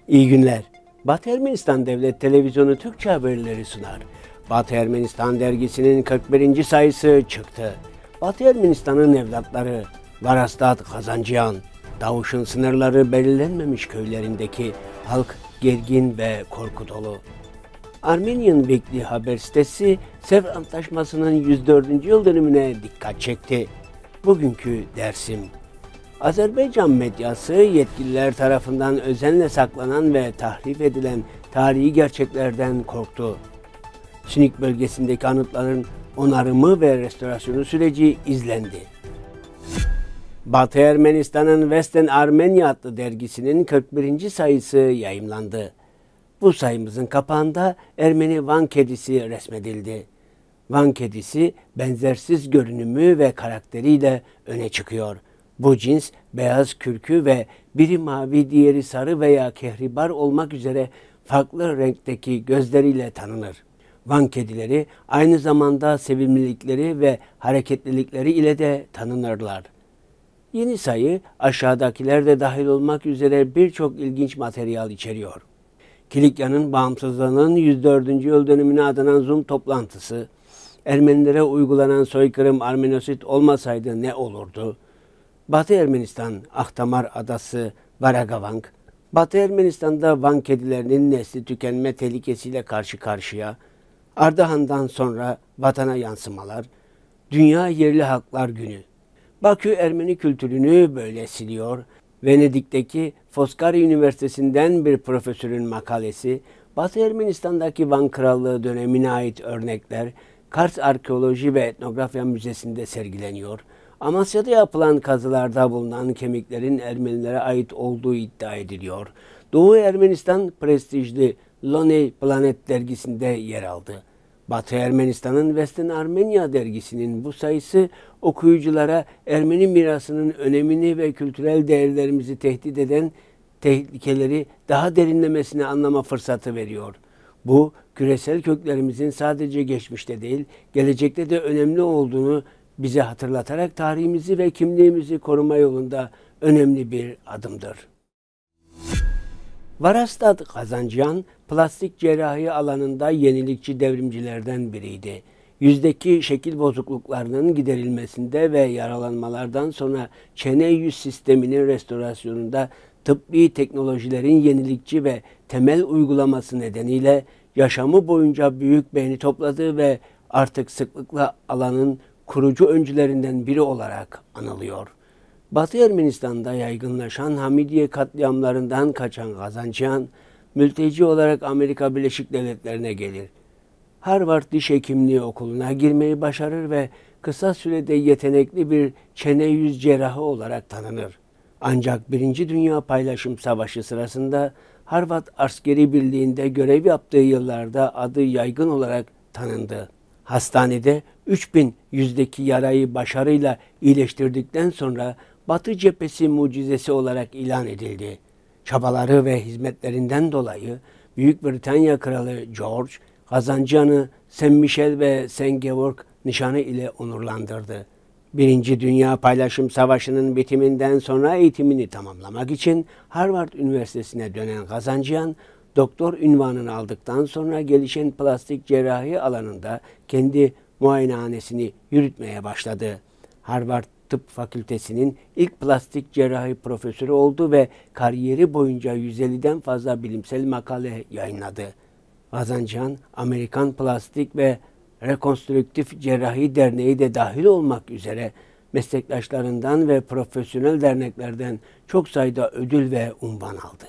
İyi günler. Batı Ermenistan Devlet Televizyonu Türkçe haberleri sunar. Batı Ermenistan dergisinin 41. sayısı çıktı. Batı Ermenistan'ın evlatları Varastat Kazancıyan, Davuş'un sınırları belirlenmemiş köylerindeki halk gergin ve korku dolu. Armenian Weekly haber sitesi Sevr Antlaşması'nın 104. yıl dönümüne dikkat çekti. Bugünkü dersim: Azerbaycan medyası yetkililer tarafından özenle saklanan ve tahrif edilen tarihi gerçeklerden korktu. Sinik bölgesindeki anıtların onarımı ve restorasyonu süreci izlendi. Batı Ermenistan'ın Western Armenia adlı dergisinin 41. sayısı yayımlandı. Bu sayımızın kapağında Ermeni Van kedisi resmedildi. Van kedisi benzersiz görünümü ve karakteriyle öne çıkıyor. Bu cins beyaz kürkü ve biri mavi diğeri sarı veya kehribar olmak üzere farklı renkteki gözleriyle tanınır. Van kedileri aynı zamanda sevimlilikleri ve hareketlilikleri ile de tanınırlar. Yeni sayı aşağıdakiler de dahil olmak üzere birçok ilginç materyal içeriyor. Kilikya'nın bağımsızlığının 104. yıl dönümüne adanan Zoom toplantısı, Ermenilere uygulanan soykırım Armenosit olmasaydı ne olurdu? Batı Ermenistan Ahtamar Adası Varagavank, Batı Ermenistan'da Van kedilerinin nesli tükenme tehlikesiyle karşı karşıya, Ardahan'dan sonra vatana yansımalar, Dünya Yerli Halklar Günü. Bakü Ermeni kültürünü böyle siliyor. Venedik'teki Foscari Üniversitesi'nden bir profesörün makalesi, Batı Ermenistan'daki Van Krallığı dönemine ait örnekler, Kars Arkeoloji ve Etnografya Müzesi'nde sergileniyor. Amasya'da yapılan kazılarda bulunan kemiklerin Ermenilere ait olduğu iddia ediliyor. Doğu Ermenistan prestijli Lonely Planet dergisinde yer aldı. Batı Ermenistan'ın Western Armenia dergisinin bu sayısı okuyuculara Ermeni mirasının önemini ve kültürel değerlerimizi tehdit eden tehlikeleri daha derinlemesine anlama fırsatı veriyor. Bu, küresel köklerimizin sadece geçmişte değil, gelecekte de önemli olduğunu bize hatırlatarak tarihimizi ve kimliğimizi koruma yolunda önemli bir adımdır. Varastat Kazancıyan, plastik cerrahi alanında yenilikçi devrimcilerden biriydi. Yüzdeki şekil bozukluklarının giderilmesinde ve yaralanmalardan sonra çene yüz sisteminin restorasyonunda tıbbi teknolojilerin yenilikçi ve temel uygulaması nedeniyle yaşamı boyunca büyük beğeni topladı ve artık sıklıkla alanın kurucu öncülerinden biri olarak anılıyor. Batı Ermenistan'da yaygınlaşan Hamidiye katliamlarından kaçan Kazancıyan, mülteci olarak Amerika Birleşik Devletleri'ne gelir. Harvard Diş Hekimliği Okulu'na girmeyi başarır ve kısa sürede yetenekli bir çene yüz cerrahı olarak tanınır. Ancak 1. Dünya Paylaşım Savaşı sırasında Harvard Askeri Birliği'nde görev yaptığı yıllarda adı yaygın olarak tanındı. Hastanede 3000 yüzdeki yarayı başarıyla iyileştirdikten sonra Batı cephesi mucizesi olarak ilan edildi. Çabaları ve hizmetlerinden dolayı Büyük Britanya Kralı George, Kazancıyan'ı Saint Michel ve Saint Georg nişanı ile onurlandırdı. 1. Dünya Paylaşım Savaşı'nın bitiminden sonra eğitimini tamamlamak için Harvard Üniversitesi'ne dönen Kazancıyan, doktor unvanını aldıktan sonra gelişen plastik cerrahi alanında kendi muayenehanesini yürütmeye başladı. Harvard Tıp Fakültesi'nin ilk plastik cerrahi profesörü oldu ve kariyeri boyunca 150'den fazla bilimsel makale yayınladı. Kazancıyan, Amerikan Plastik ve Rekonstrüktif Cerrahi Derneği de dahil olmak üzere meslektaşlarından ve profesyonel derneklerden çok sayıda ödül ve unvan aldı.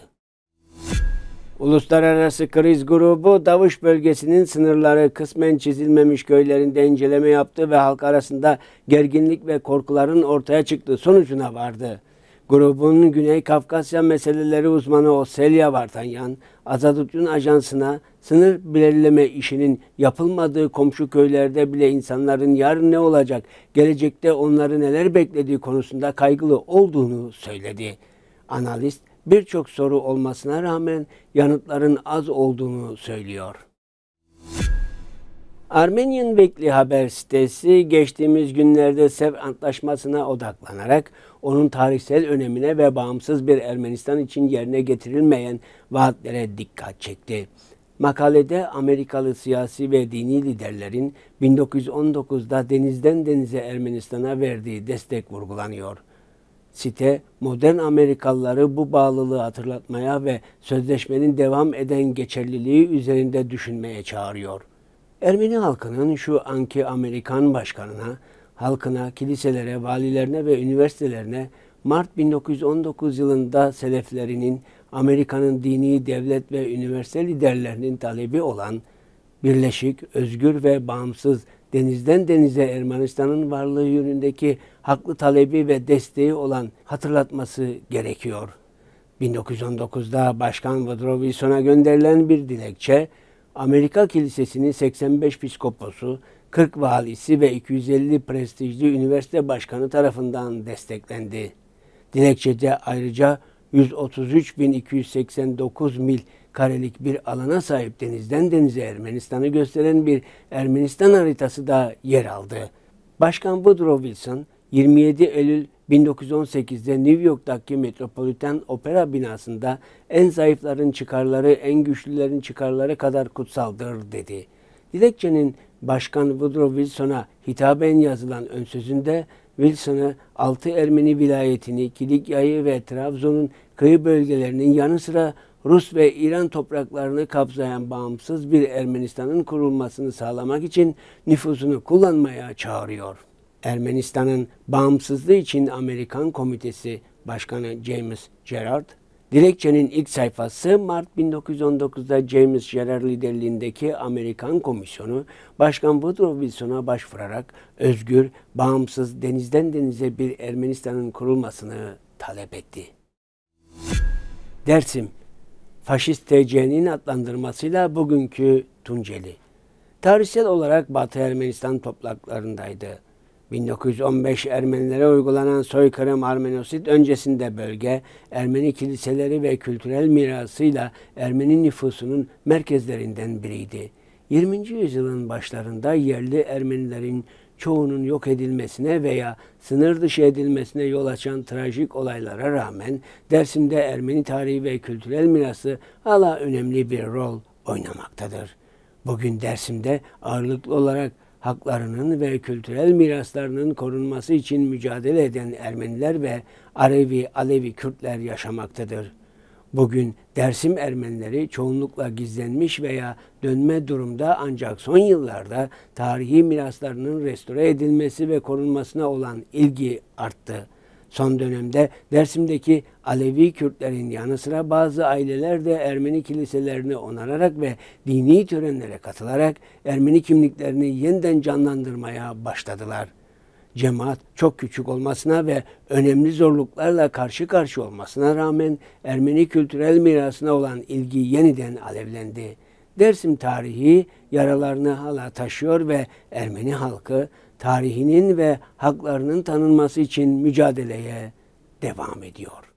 Uluslararası Kriz Grubu, Davuş bölgesinin sınırları kısmen çizilmemiş köylerinde inceleme yaptı ve halk arasında gerginlik ve korkuların ortaya çıktığı sonucuna vardı. Grubun Güney Kafkasya meseleleri uzmanı Oselya Vartanyan, Azadut'un ajansına sınır belirleme işinin yapılmadığı komşu köylerde bile insanların yarın ne olacak, gelecekte onları neler beklediği konusunda kaygılı olduğunu söyledi. Analist, birçok soru olmasına rağmen yanıtların az olduğunu söylüyor. Armenian Weekly haber sitesi geçtiğimiz günlerde Sevr Antlaşması'na odaklanarak onun tarihsel önemine ve bağımsız bir Ermenistan için yerine getirilmeyen vaatlere dikkat çekti. Makalede Amerikalı siyasi ve dini liderlerin 1919'da denizden denize Ermenistan'a verdiği destek vurgulanıyor. Site, modern Amerikalıları bu bağlılığı hatırlatmaya ve sözleşmenin devam eden geçerliliği üzerinde düşünmeye çağırıyor. Ermeni halkının şu anki Amerikan başkanına, halkına, kiliselere, valilerine ve üniversitelerine Mart 1919 yılında seleflerinin, Amerika'nın dini, devlet ve üniversite liderlerinin talebi olan birleşik, özgür ve bağımsız denizden denize Ermenistan'ın varlığı yönündeki haklı talebi ve desteği olan hatırlatması gerekiyor. 1919'da Başkan Woodrow Wilson'a gönderilen bir dilekçe, Amerika Kilisesi'nin 85 piskoposu, 40 valisi ve 250 prestijli üniversite başkanı tarafından desteklendi. Dilekçede ayrıca 133.289 mil karelik bir alana sahip denizden denize Ermenistan'ı gösteren bir Ermenistan haritası da yer aldı. Başkan Woodrow Wilson, 27 Eylül 1918'de New York'taki Metropolitan Opera binasında en zayıfların çıkarları en güçlülerin çıkarları kadar kutsaldır dedi. Dilekçenin Başkan Woodrow Wilson'a hitaben yazılan ön sözünde Wilson'ı 6 Ermeni vilayetini, Kilikya'yı ve Trabzon'un kıyı bölgelerinin yanı sıra Rus ve İran topraklarını kapsayan bağımsız bir Ermenistan'ın kurulmasını sağlamak için nüfuzunu kullanmaya çağırıyor. Ermenistan'ın bağımsızlığı için Amerikan Komitesi Başkanı James Gerard, dilekçenin ilk sayfası Mart 1919'da James Gerard liderliğindeki Amerikan Komisyonu Başkan Woodrow Wilson'a başvurarak özgür, bağımsız denizden denize bir Ermenistan'ın kurulmasını talep etti. Dersim, Faşist TC'nin adlandırmasıyla bugünkü Tunceli. Tarihsel olarak Batı Ermenistan topraklarındaydı. 1915 Ermenilere uygulanan soykırım Armenosit öncesinde bölge, Ermeni kiliseleri ve kültürel mirasıyla Ermeni nüfusunun merkezlerinden biriydi. 20. yüzyılın başlarında yerli Ermenilerin çoğunun yok edilmesine veya sınır dışı edilmesine yol açan trajik olaylara rağmen Dersim'de Ermeni tarihi ve kültürel mirası hala önemli bir rol oynamaktadır. Bugün Dersim'de ağırlıklı olarak haklarının ve kültürel miraslarının korunması için mücadele eden Ermeniler ve Alevi Kürtler yaşamaktadır. Bugün Dersim Ermenileri çoğunlukla gizlenmiş veya dönme durumda ancak son yıllarda tarihi miraslarının restore edilmesi ve korunmasına olan ilgi arttı. Son dönemde Dersim'deki Alevi Kürtlerin yanı sıra bazı aileler de Ermeni kiliselerini onararak ve dini törenlere katılarak Ermeni kimliklerini yeniden canlandırmaya başladılar. Cemaat çok küçük olmasına ve önemli zorluklarla karşı karşıya olmasına rağmen Ermeni kültürel mirasına olan ilgi yeniden alevlendi. Dersim tarihi yaralarını hala taşıyor ve Ermeni halkı tarihinin ve haklarının tanınması için mücadeleye devam ediyor.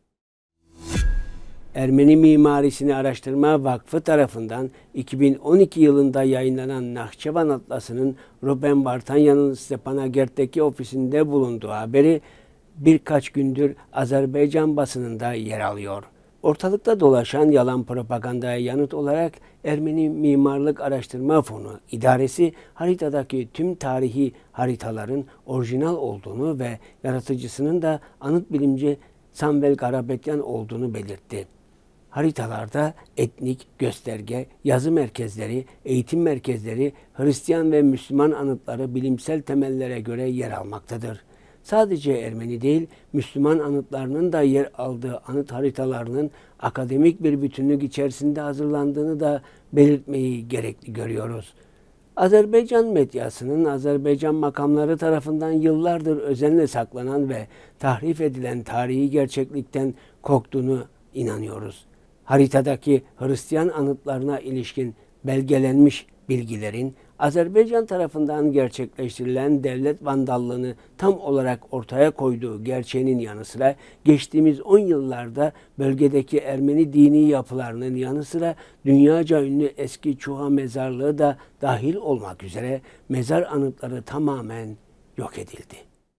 Ermeni Mimarisini Araştırma Vakfı tarafından 2012 yılında yayınlanan Nahçıvan Atlası'nın Ruben Vartanyan'ın Stepanakert'teki ofisinde bulunduğu haberi birkaç gündür Azerbaycan basınında yer alıyor. Ortalıkta dolaşan yalan propagandaya yanıt olarak Ermeni Mimarlık Araştırma Fonu İdaresi haritadaki tüm tarihi haritaların orijinal olduğunu ve yaratıcısının da anıt bilimci Samvel Karapetyan olduğunu belirtti. Haritalarda etnik, gösterge, yazı merkezleri, eğitim merkezleri, Hristiyan ve Müslüman anıtları bilimsel temellere göre yer almaktadır. Sadece Ermeni değil, Müslüman anıtlarının da yer aldığı anıt haritalarının akademik bir bütünlük içerisinde hazırlandığını da belirtmeyi gerekli görüyoruz. Azerbaycan medyasının Azerbaycan makamları tarafından yıllardır özenle saklanan ve tahrif edilen tarihi gerçeklikten korktuğunu inanıyoruz. Haritadaki Hristiyan anıtlarına ilişkin belgelenmiş bilgilerin Azerbaycan tarafından gerçekleştirilen devlet vandallığını tam olarak ortaya koyduğu gerçeğinin yanı sıra geçtiğimiz 10 yıllarda bölgedeki Ermeni dini yapılarının yanı sıra dünyaca ünlü eski Çuha mezarlığı da dahil olmak üzere mezar anıtları tamamen yok edildi.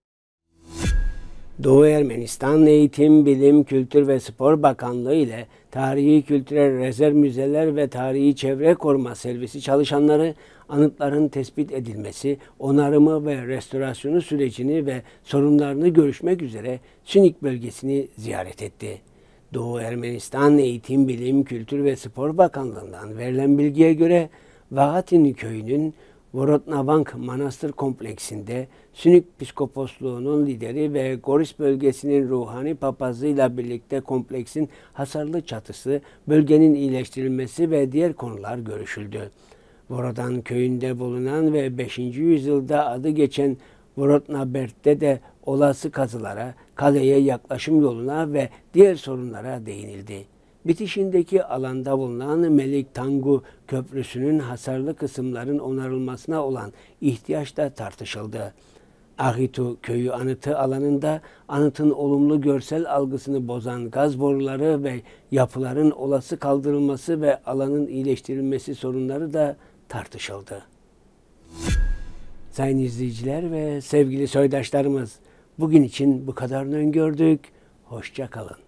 Doğu Ermenistan Eğitim, Bilim, Kültür ve Spor Bakanlığı ile Tarihi Kültürel Rezerv Müzeler ve Tarihi Çevre Koruma Servisi çalışanları anıtların tespit edilmesi, onarımı ve restorasyonu sürecini ve sorunlarını görüşmek üzere Sünik bölgesini ziyaret etti. Doğu Ermenistan Eğitim, Bilim, Kültür ve Spor Bakanlığı'ndan verilen bilgiye göre Vahatin köyünün Vorotnavank Manastır Kompleksinde Sünik Piskoposluğu'nun lideri ve Goris bölgesinin ruhani papazıyla birlikte kompleksin hasarlı çatısı, bölgenin iyileştirilmesi ve diğer konular görüşüldü. Vorodan köyünde bulunan ve 5. yüzyılda adı geçen Vorotnabert'te de olası kazılara, kaleye yaklaşım yoluna ve diğer sorunlara değinildi. Bitişindeki alanda bulunan Melik Tangu Köprüsü'nün hasarlı kısımların onarılmasına olan ihtiyaç da tartışıldı. Ahitu köyü anıtı alanında anıtın olumlu görsel algısını bozan gaz boruları ve yapıların olası kaldırılması ve alanın iyileştirilmesi sorunları da tartışıldı. Sayın izleyiciler ve sevgili soydaşlarımız, bugün için bu kadarını öngördük. Hoşça kalın.